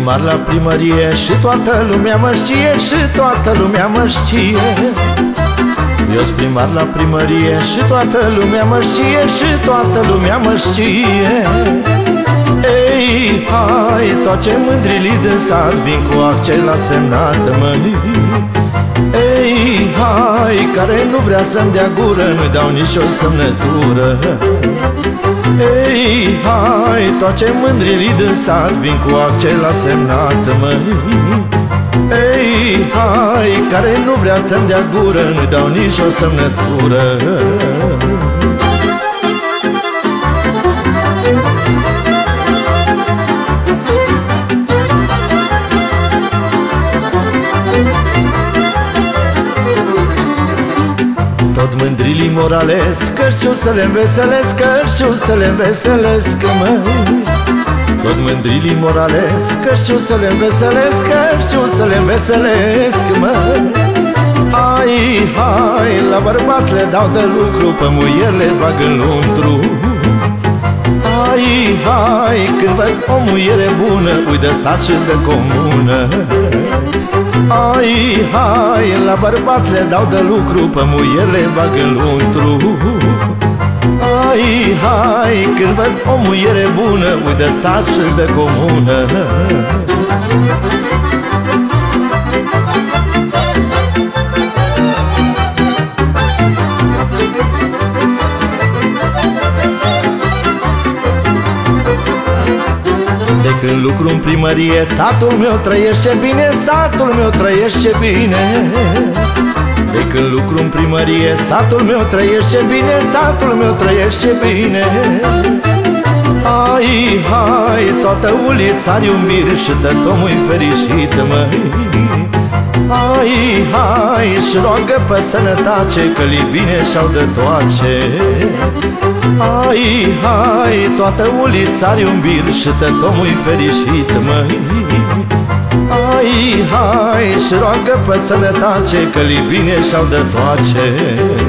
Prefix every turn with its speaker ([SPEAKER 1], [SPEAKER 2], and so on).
[SPEAKER 1] primar la primărie și toată lumea mă știe, și toată lumea mă știe. Eu-s primar la primărie și toată lumea mă știe, și toată lumea mă știe. Ei, hai, toate mândrilii din sat vin cu accent la semnat, măi. Ei, hai, care nu vrea să-mi dea gură, nu-i dau nici o semnătură. Ei, hai, toate mândrilii din sat vin cu accent la semnat, măi. Ei, hai, care nu vrea să-mi dea gură, nu-i dau nici o semnătură. Tot mândrilii moralesc, că știu să le înveselesc, că știu să le înveselesc, măi. Tot mândrilii moralesc, că știu să le înveselesc, că știu să le înveselesc, măi. Ai, hai, la bărbați le dau de lucru, pe muieri le bag în luntru. Ai, hai, când văd o muiere bună, ui de sat și de comună. Ai, hai, la bărbați le dau de lucru, pe muieri le bag în luntru. Ai, hai, când văd o muiere bună, ui de sat și de comună. De când lucru în primărie, satul meu trăiește bine, satul meu trăiește bine. De când lucru în primărie, satul meu trăiește bine, satul meu trăiește bine. Ai, hai, toată ulița are un bir și tot omul-i fericit, măi. Ai, hai, și roagă pe sănătate, că-li bine și-au de toace. Ai, hai, toată ulița are un bir și tot omul-i fericit, măi. Ai, hai, și roagă pe sănătate, că-li bine și-au de toace.